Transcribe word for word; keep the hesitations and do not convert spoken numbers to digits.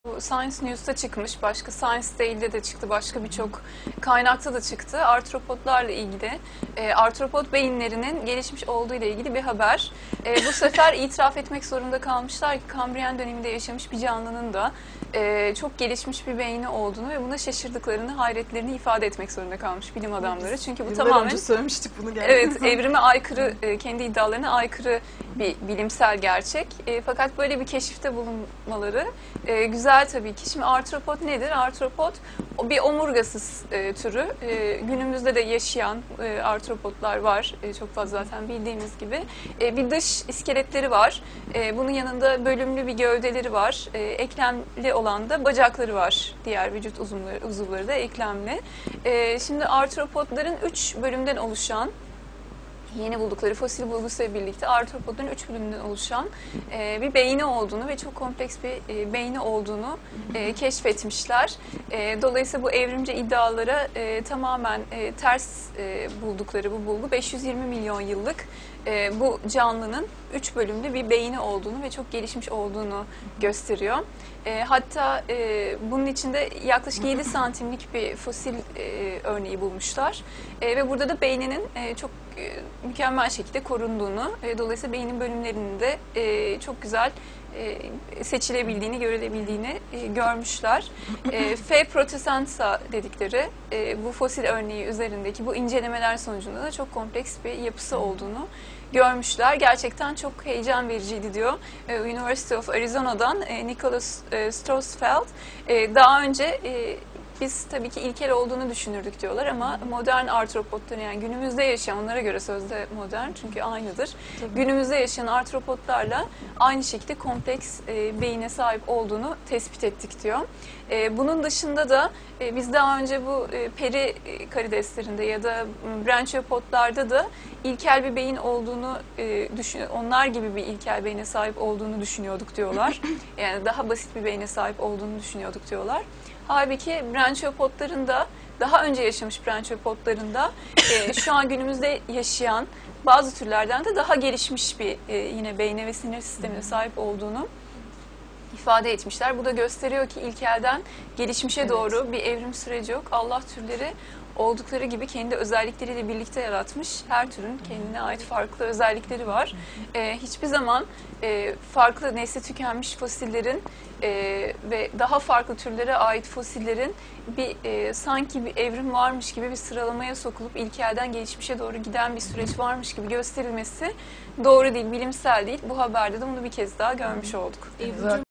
Bu Science News'ta çıkmış, başka Science Daily'de de çıktı, başka birçok kaynakta da çıktı. Artropodlarla ilgili, e, artropod beyinlerinin gelişmiş olduğu ile ilgili bir haber. E, bu sefer itiraf etmek zorunda kalmışlar ki Kambriyen döneminde yaşamış bir canlının da e, çok gelişmiş bir beyni olduğunu ve buna şaşırdıklarını, hayretlerini ifade etmek zorunda kalmış bilim adamları. Çünkü bu Yıllar tamamen önce söylemiştik bunu gerçekten. evet, evrime aykırı, e, kendi iddialarına aykırı bir bilimsel gerçek. E, fakat böyle bir keşifte bulunmaları e, güzel tabii ki. Şimdi artropod nedir? Artropod bir omurgasız e, türü. E, günümüzde de yaşayan e, artropodlar var. E, çok fazla zaten bildiğimiz gibi. E, bir dış iskeletleri var. E, bunun yanında bölümlü bir gövdeleri var. E, eklemli olan da bacakları var. Diğer vücut uzuvları, uzuvları da eklemli. E, şimdi artropodların üç bölümden oluşan, yeni buldukları fosil bulgusuyla birlikte artropodların üç bölümünden oluşan e, bir beyni olduğunu ve çok kompleks bir e, beyni olduğunu e, keşfetmişler. E, dolayısıyla bu evrimci iddialara e, tamamen e, ters e, buldukları bu bulgu beş yüz yirmi milyon yıllık e, bu canlının üç bölümlü bir beyni olduğunu ve çok gelişmiş olduğunu gösteriyor. E, hatta e, bunun içinde yaklaşık yedi santimlik bir fosil e, örneği bulmuşlar. E, ve burada da beyninin e, çok e, mükemmel şekilde korunduğunu, e, dolayısıyla beynin bölümlerinin de e, çok güzel e, seçilebildiğini, görülebildiğini e, görmüşler. E, F. protesensa dedikleri e, bu fosil örneği üzerindeki bu incelemeler sonucunda da çok kompleks bir yapısı olduğunu görmüşler. Gerçekten çok heyecan vericiydi diyor. E, University of Arizona'dan e, Nicholas e, Strousfeld e, daha önce e, biz tabii ki ilkel olduğunu düşünürdük diyorlar ama modern artropodların, yani günümüzde yaşayan, onlara göre sözde modern çünkü aynıdır. Tabii. Günümüzde yaşayan artropodlarla aynı şekilde kompleks e, beyine sahip olduğunu tespit ettik diyor. E, bunun dışında da e, biz daha önce bu e, peri karideslerinde ya da branchiopodlarda da ilkel bir beyin olduğunu e, düşün, onlar gibi bir ilkel beyne sahip olduğunu düşünüyorduk diyorlar. Yani daha basit bir beyne sahip olduğunu düşünüyorduk diyorlar. Halbuki branchiopodların da daha önce yaşamış branchiopodların da e, şu an günümüzde yaşayan bazı türlerden de daha gelişmiş bir e, yine beyne ve sinir sistemine sahip olduğunu ifade etmişler. Bu da gösteriyor ki ilkelden gelişmişe evet. doğru bir evrim süreci yok. Allah türleri oldukları gibi kendi özellikleriyle birlikte yaratmış. Her türün kendine ait farklı özellikleri var. Ee, hiçbir zaman e, farklı nesli tükenmiş fosillerin e, ve daha farklı türlere ait fosillerin bir e, sanki bir evrim varmış gibi bir sıralamaya sokulup ilkelden gelişmişe doğru giden bir süreç varmış gibi gösterilmesi doğru değil, bilimsel değil. Bu haberde de bunu bir kez daha görmüş olduk. Evet.